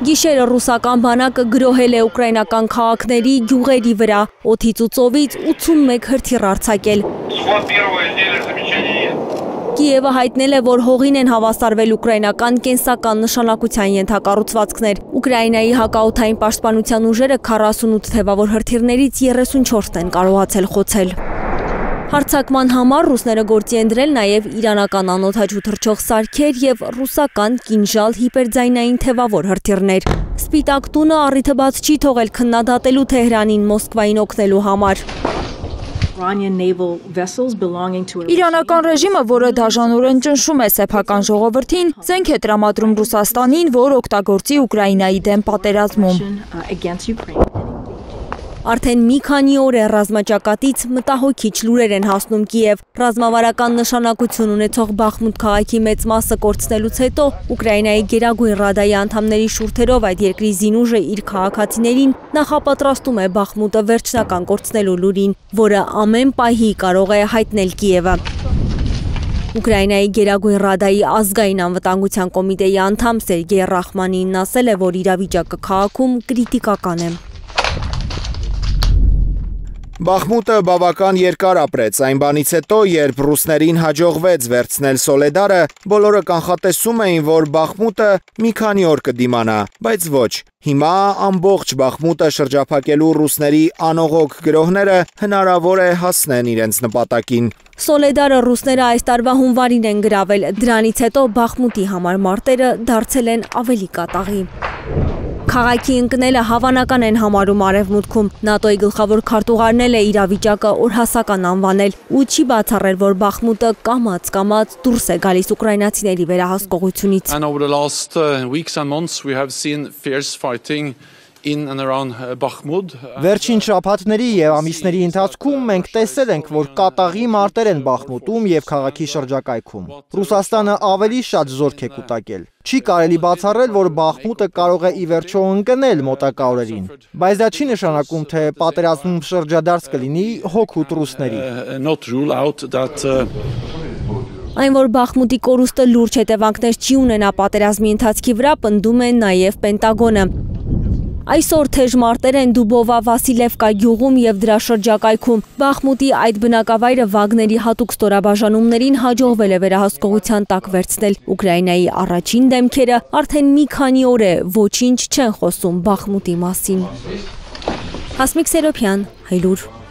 Գիշերը ռուսական բանակը գրոհել է ուկրաինական քաղաքների գյուղերի վրա, օդից ու ծովից 81 հրթիռ արձակել։ Կիևը հայտնել է, որ հողին են հավասարվել ուկրաինական կենսական նշանակության ենթակառուցվածքներ։ Ուկրաինայի հակաօդային պաշտպանության ուժերը 48 թևավոր հրթիռներից 34-ն են կարողացել խոցել։ Հարձակման համար ռուսները գործի են դրել նաև իրանական անօդաչու թռչող սարքեր և ռուսական կինժալ հիպերձայնային թևավոր հրթիռներ։ Սպիտակ տունը առիթը բաց չի թողել քննադատելու Թեհրանին Մոսկվային օգնելու համար։ Իրանական ռեժիմը, որը դաժանորեն ճնշում է սեփական ժողովրդին, զենք է տրամադրում Ռուսաստանին, որ օգտագործի Ուկրաինայի դեմ պատերազմում։ Արդեն մի քանի օր է ռազմաճակատից մտահոգիչ լուրեր են հասնում Կիև։ Ռազմավարական նշանակություն ունեցող Բախմուտ քաղաքի մեծ մասը կորցնելուց հետո Ուկրաինայի Գերագույն Ռադայի անդամների շուրթերով այդ երկրի զինուժը իր քաղաքացիներին նախապատրաստում է Բախմուտը վերջնական կորցնելու լուրին, որը ամեն պահի կարող է հայտնել Կիևը։ Ուկրաինայի Գերագույն Ռադայի ազգային անվտանգության կոմիտեի անդամ Սերգեյ Ռախմանինն ասել է, որ իրավիճակը քաղաքում կրիտիկական է։ Բախմուտը բավական երկար ապրեց, այն բանից հետո, երբ ռուսներին հաջողվեց վերցնել Սոլեդարը, բոլորը կանխատեսում էին, որ Բախմուտը մի քանի օր կդիմանա, բայց ոչ։ Հիմա ամբողջ Բախմուտը շրջափակելու ռուսների անողոք գրոհները հնարավոր է հասնեն իրենց նպատակին։ Սոլեդարը ռուսները այս տարվա հունվարին են գրավել, դրանից հետո Բախմուտի համար մարտերը դարձել են ավելի կատաղի։ Քաղաքի ընկնելը հավանական են համարում Արևմուտքում։ ՆԱՏՕ-ի գլխավոր քարտուղարն էլ է իրավիճակը օրհասական անվանել ու չի բացառել, որ Բախմուտը կամաց դուրս է գալիս ուկրաինացիների վերահսկողությունից։ Վերջին շաբաթների և ամիսների ընթացքում մենք տեսել ենք, որ կատաղի մարտեր են Բախմուտում և քաղաքի շրջակայքում։ Ռուսաստանը ավելի շատ զորք է կուտակել։ Չի կարելի բացառել, որ Բախմուտը կարող է ի վերջո ընկնել մոտակա օրերին, բայց դա չի նշանակում, թե պատերազմում շրջադարձ կլինի հօգուտ ռուսների։ Այն, որ Բախմուտի կորուստը լուրջ հետևանքներ չի ունենա պատերազմի ընթացքի վրա, պնդում է նաև Պենտագոնը։ Այսօր թեժ մարտեր են Դուբովա Վասիլևկա գյուղում և դրա շրջակայքում։ Բախմուտի այդ բնակավայրը Վագների հատուկ ստորաբաժանումներին հաջողվել է վերահսկողության տակ վերցնել։ Ուկրաինայի առաջին դեմքերը արդեն մի քանի օր է ոչինչ չեն խոսում Բախմուտի մասին։ Հասմիկ Սերոփյան, Հայլուր։